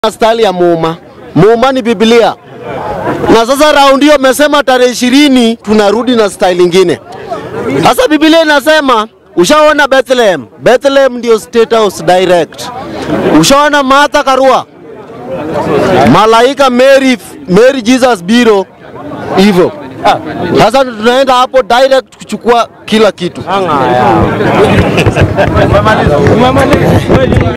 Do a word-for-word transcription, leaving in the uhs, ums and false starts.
Style ya muuma. Muuma ni Biblia. Na sasa raundi hiyo mesema tarehe ishirini tunarudi na style nyingine. Sasa Biblia inasema ushaona Bethlehem. Bethlehem ndio Statehouse direct. Ushaona Martha Karua. Malaika Mary Mary Jesus Biro hivyo. Sasa tunaenda hapo direct kuchukua kila kitu.